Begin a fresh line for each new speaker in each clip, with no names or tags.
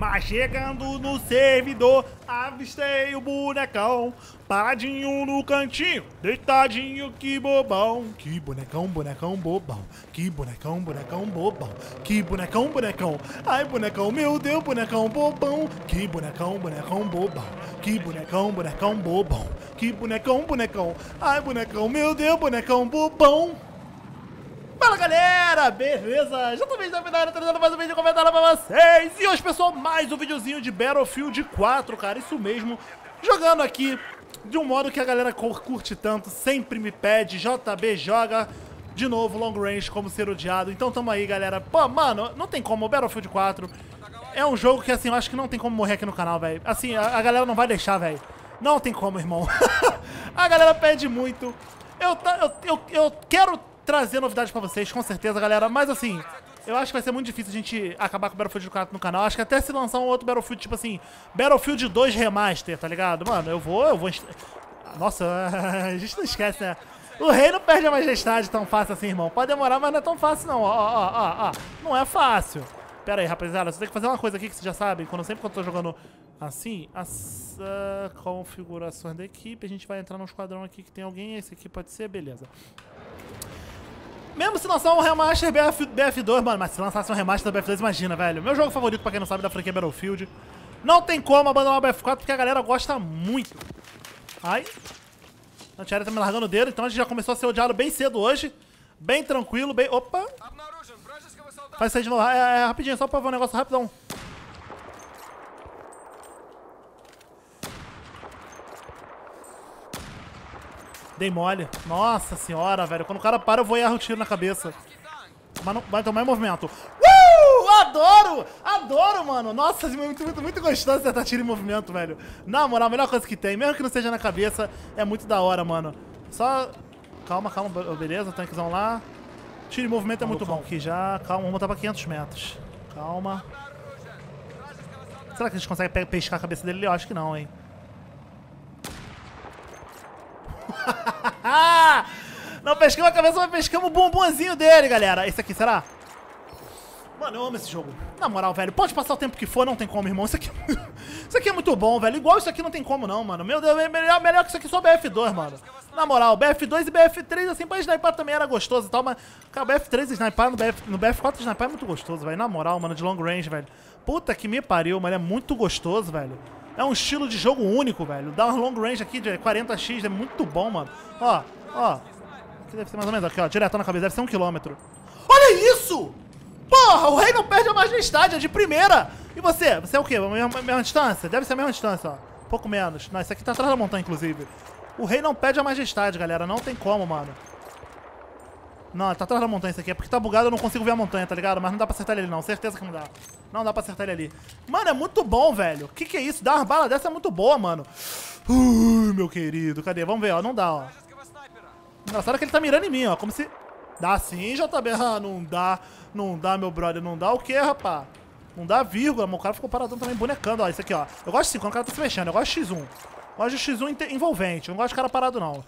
Mas chegando no servidor, avistei o bonecão, paradinho no cantinho, deitadinho, que bobão. Que bonecão, bonecão bobão. Que bonecão, bonecão bobão. Que bonecão, bonecão. Ai, bonecão, meu Deus, bonecão bobão. Que bonecão, bonecão bobão. Que bonecão, bonecão bobão. Que bonecão, bonecão. Ai, bonecão, meu Deus, bonecão bobão. Fala galera, beleza? Já tô vendo na final, trazendo mais um vídeo comentário pra vocês. E hoje, pessoal, mais um videozinho de Battlefield 4, cara, isso mesmo. Jogando aqui de um modo que a galera curte tanto, sempre me pede. JB joga de novo Long Range como ser odiado. Então tamo aí, galera. Pô, mano, não tem como, o Battlefield 4 é um jogo que, assim, eu acho que não tem como morrer aqui no canal, velho. Assim, a galera não vai deixar, velho. Não tem como, irmão. A galera pede muito. Eu quero trazer novidades pra vocês, com certeza, galera. Mas assim, eu acho que vai ser muito difícil a gente acabar com o Battlefield 4 no canal. Acho que até se lançar um outro Battlefield, tipo assim, Battlefield 2 Remaster, tá ligado? Mano, eu vou... Nossa, a gente não esquece, né? O rei não perde a majestade tão fácil assim, irmão. Pode demorar, mas não é tão fácil, não. Ó. Não é fácil. Pera aí, rapaziada. Você tem que fazer uma coisa aqui que vocês já sabem. Sempre quando eu tô jogando assim, as configurações da equipe, a gente vai entrar num esquadrão aqui que tem alguém. Esse aqui pode ser, beleza. Mesmo se lançar um remaster BF2, mano, mas se lançasse um remaster da BF2, imagina, velho. Meu jogo favorito, pra quem não sabe, da franquia Battlefield. Não tem como abandonar o BF4, porque a galera gosta muito. Ai. A antiaérea tá me largando o dedo, então a gente já começou a ser odiado bem cedo hoje. Bem tranquilo, bem... Opa! Faz isso aí de novo. É rapidinho, só pra ver um negócio rapidão. Dei mole. Nossa senhora, velho. Quando o cara para, eu vou errar o tiro na cabeça. Mas não vai tomar em movimento. Adoro! Adoro, mano. Nossa, muito gostoso acertar tiro em movimento, velho. Na moral, a melhor coisa que tem. Mesmo que não seja na cabeça, é muito da hora, mano. Só... Calma. Beleza, tanquezão lá. Tiro em movimento é muito bom aqui já. Calma, vamos botar pra 500 metros. Calma. Será que a gente consegue pescar a cabeça dele? Eu acho que não, hein. Não pescamos a cabeça, mas pescamos o bumbumzinho dele, galera. Esse aqui, será? Mano, eu amo esse jogo. Na moral, velho, pode passar o tempo que for, não tem como, irmão. Isso aqui é muito bom, velho. Igual isso aqui não tem como, não, mano. Meu Deus, melhor que isso aqui só BF2, mano. Na moral, BF2 e BF3, assim, pra sniper também era gostoso e tal, mas... Cara, BF3 sniper no BF4 sniper é muito gostoso, velho. Na moral, mano, de long range, velho. Puta que me pariu, mano. É muito gostoso, velho. É um estilo de jogo único, velho. Dar um long range aqui de 40x é muito bom, mano. Ó. Aqui deve ser mais ou menos aqui, ó. Direto na cabeça, deve ser 1 km. Olha isso! Porra, o rei não perde a majestade, é de primeira! E você? Você é o quê? A mesma distância? Deve ser a mesma distância, ó. Pouco menos. Não, esse aqui tá atrás da montanha, inclusive. O rei não perde a majestade, galera. Não tem como, mano. Não, tá atrás da montanha isso aqui. É porque tá bugado, eu não consigo ver a montanha, tá ligado? Mas não dá pra acertar ele ali, não. Certeza que não dá. Não dá pra acertar ele ali. Mano, é muito bom, velho. Que é isso? Dar uma bala dessa é muito boa, mano. Meu querido. Cadê? Vamos ver, ó. Não dá, ó. Engraçado que ele tá mirando em mim, ó. Como se... Dá sim, JB. Ah, não dá. Não dá, meu brother. Não dá o quê, rapá? Não dá vírgula. O cara ficou paradão também, bonecando. Ó, isso aqui, ó. Eu gosto assim, quando o cara tá se mexendo. Eu gosto de X1. Eu gosto de X1 envolvente. Eu não gosto de cara parado, não.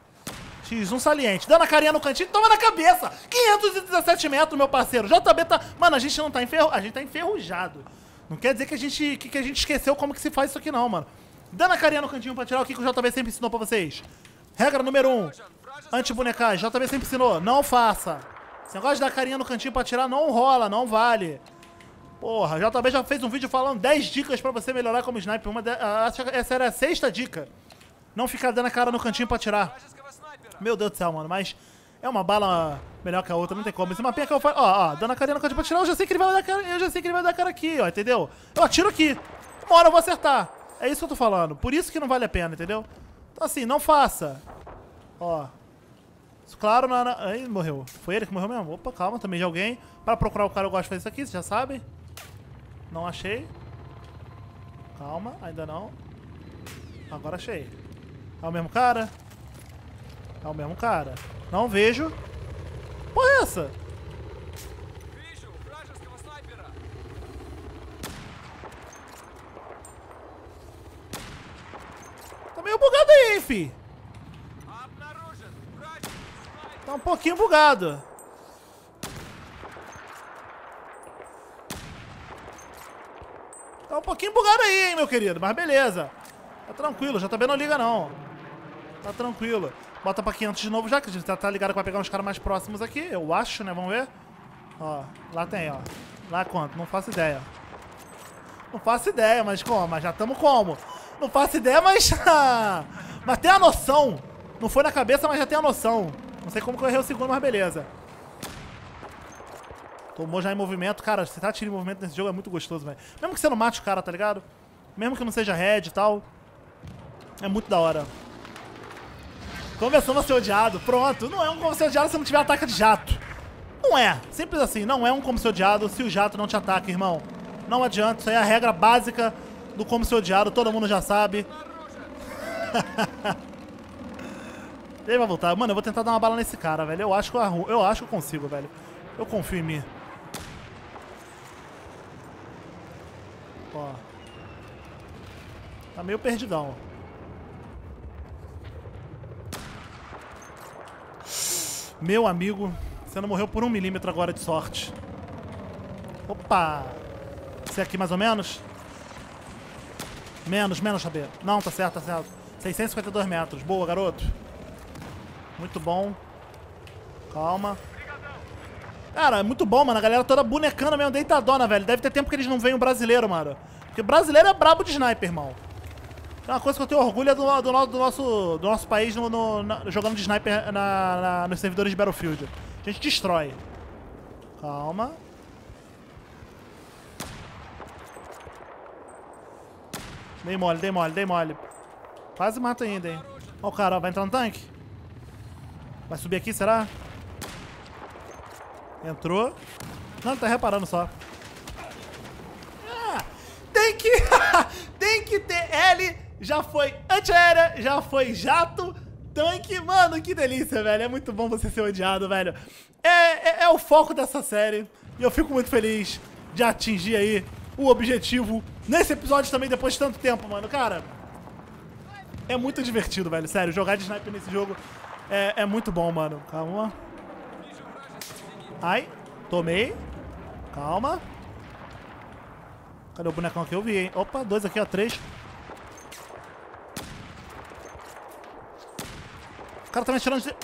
X1 saliente. Dando a carinha no cantinho. Toma na cabeça. 517 metros, meu parceiro. JB tá... Mano, a gente não tá enferrujado. A gente tá enferrujado. Não quer dizer que a gente esqueceu como que se faz isso aqui, não, mano. Dando a carinha no cantinho pra tirar o que o JB sempre ensinou pra vocês. Regra número 1. Anti-bonecagem. JB sempre ensinou. Não faça. Esse negócio de dar carinha no cantinho pra tirar não rola, não vale. Porra, o JB já fez um vídeo falando 10 dicas pra você melhorar como sniper. Essa era a 6ª dica. Não ficar dando a cara no cantinho pra tirar. Meu Deus do céu, mano. Mas é uma bala melhor que a outra, não tem como. Esse mapinha que eu faço... Ó, dando a carinha no cantinho pra tirar, eu já sei que ele vai dar cara, aqui, ó, entendeu? Eu atiro aqui. Uma hora eu vou acertar. É isso que eu tô falando. Por isso que não vale a pena, entendeu? Então assim, não faça. Ó. Claro, Aí morreu. Foi ele que morreu mesmo? Opa, calma, também de alguém. Para procurar o cara eu gosto de fazer isso aqui, vocês já sabem. Não achei. Calma, ainda não. Agora achei. É o mesmo cara? É o mesmo cara. Não vejo. Porra é essa? Tá meio bugado aí, hein, fi. Tá um pouquinho bugado. Tá um pouquinho bugado aí, hein, meu querido. Mas beleza. Tá tranquilo, já também não liga, não. Tá tranquilo. Bota pra 500 de novo já, que a gente tá ligado que vai pegar uns caras mais próximos aqui. Eu acho, né? Vamos ver. Ó, lá tem, ó. Lá quanto? Não faço ideia. Não faço ideia, mas como? Mas já estamos como? Não faço ideia, mas... mas tem a noção. Não foi na cabeça, mas já tem a noção. Não sei como que eu errei o segundo, mas beleza. Tomou já em movimento. Cara, você tá tirando em movimento nesse jogo é muito gostoso, velho. Mesmo que você não mate o cara, tá ligado? Mesmo que não seja head e tal. É muito da hora. Começando a ser odiado. Pronto. Não é um como ser odiado se não tiver ataque de jato. Não é. Simples assim. Não é um como ser odiado se o jato não te ataca, irmão. Não adianta. Isso aí é a regra básica do como ser odiado. Todo mundo já sabe. Ele vai voltar. Mano, eu vou tentar dar uma bala nesse cara, velho. Eu acho que eu consigo, velho. Eu confio em mim. Ó. Tá meio perdidão. Meu amigo, você não morreu por 1 milímetro agora de sorte. Opa! Esse aqui mais ou menos? Menos, XP. Não, tá certo, tá certo. 652 metros. Boa, garoto. Muito bom. Calma. Cara, é muito bom, mano. A galera toda bonecando mesmo, deitadona, velho. Deve ter tempo que eles não veem o brasileiro, mano. Porque brasileiro é brabo de sniper, irmão. É uma coisa que eu tenho orgulho é do nosso país jogando de sniper nos servidores de Battlefield. A gente destrói. Calma. Dei mole. Quase mata ainda, hein. Ó o cara, ó, vai entrar no tanque? Vai subir aqui, será? Entrou. Não, tá reparando só. Ah, tem que ter L. Já foi antiaérea, já foi jato, tanque. Mano, que delícia, velho. É muito bom você ser odiado, velho. É o foco dessa série. E eu fico muito feliz de atingir aí o objetivo nesse episódio também, depois de tanto tempo, mano. Cara, é muito divertido, velho. Sério, jogar de sniper nesse jogo é muito bom, mano. Calma. Ai, tomei. Calma. Cadê o bonecão que eu vi, hein? Opa, 2 aqui, ó, 3. O cara tá me atirando de...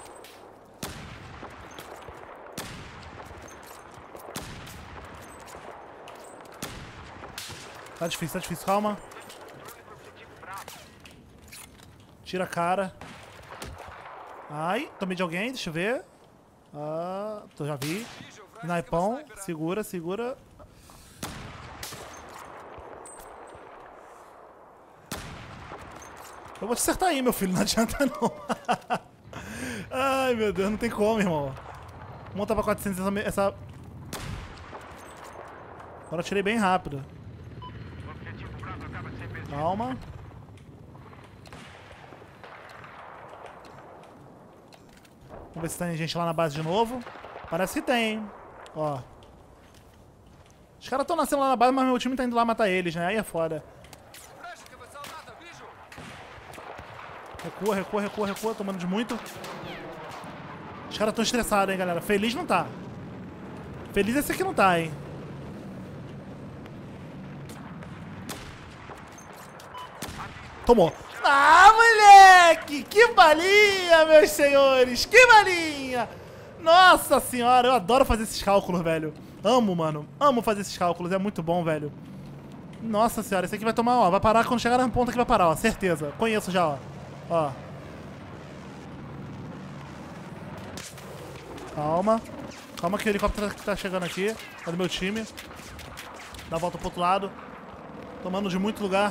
Tá difícil, calma. Tira a cara. Ai, tomei de alguém, deixa eu ver. Ah, já vi. Naipão, segura. Eu vou te acertar aí, meu filho, não adianta não. Ai, meu Deus, não tem como, irmão. Monta pra 400 essa... Agora eu tirei bem rápido. Calma. Vamos ver se tem gente lá na base de novo. Parece que tem, hein. Ó. Os caras estão nascendo lá na base, mas meu time tá indo lá matar eles, né? Aí é foda. Recua, tomando de muito. Os caras estão estressados, hein, galera. Feliz não tá. Feliz esse aqui não tá, hein. Tomou. Ah, moleque! Que balinha, meus senhores! Que balinha! Nossa senhora, eu adoro fazer esses cálculos, velho. Amo, mano. Amo fazer esses cálculos, é muito bom, velho. Nossa senhora, esse aqui vai tomar, ó. Vai parar quando chegar na ponta que vai parar, ó. Certeza. Conheço já, ó. Ó. Calma. Calma que o helicóptero tá chegando aqui. É do meu time. Dá a volta pro outro lado. Tomando de muito lugar.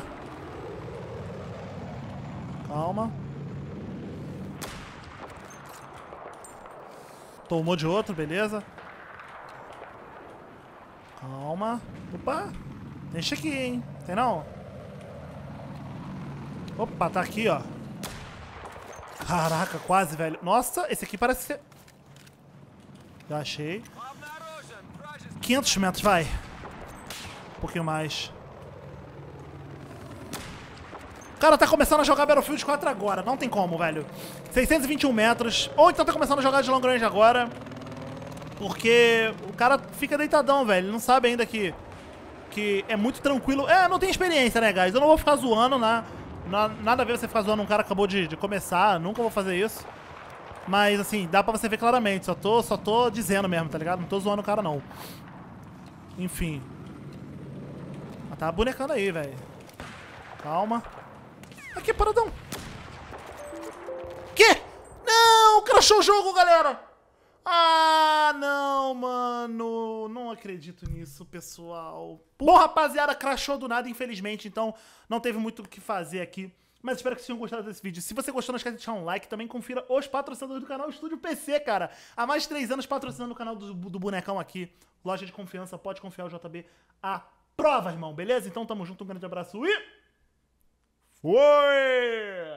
Calma. Tomou de outro, beleza. Calma. Opa. Tem gente aqui, hein. Tem não? Opa, tá aqui, ó. Caraca, quase, velho. Nossa, esse aqui parece ser... Já achei. 500 metros, vai. Um pouquinho mais. O cara tá começando a jogar Battlefield 4 agora. Não tem como, velho. 621 metros. Ou então tá começando a jogar de long range agora. Porque o cara fica deitadão, velho. Ele não sabe ainda que que é muito tranquilo. Não tem experiência, né, guys? Eu não vou ficar zoando, nada a ver você ficar zoando um cara que acabou de começar. Nunca vou fazer isso. Mas, assim, dá pra você ver claramente. Só tô dizendo mesmo, tá ligado? Não tô zoando o cara, não. Enfim. Ah, tá bonecando aí, velho. Calma. Aqui, paradão. Quê? Não! Crashou o jogo, galera! Ah, não, mano. Não acredito nisso, pessoal. Bom, rapaziada, crashou do nada, infelizmente. Então, não teve muito o que fazer aqui. Mas espero que vocês tenham gostado desse vídeo. Se você gostou, não esquece de deixar um like. Também confira os patrocinadores do canal Estúdio PC, cara. Há mais de 3 anos patrocinando o canal do bonecão aqui. Loja de confiança, pode confiar, o JB aprova, irmão. Beleza? Então, tamo junto. Um grande abraço e... Foi!